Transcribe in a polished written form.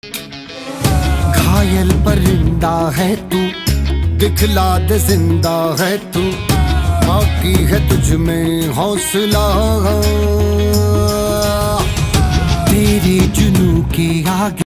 घायल परिंदा है तू, दिखला दे जिंदा है तू, बाकी है तुझ में हौसला। तेरे जुनू के आगे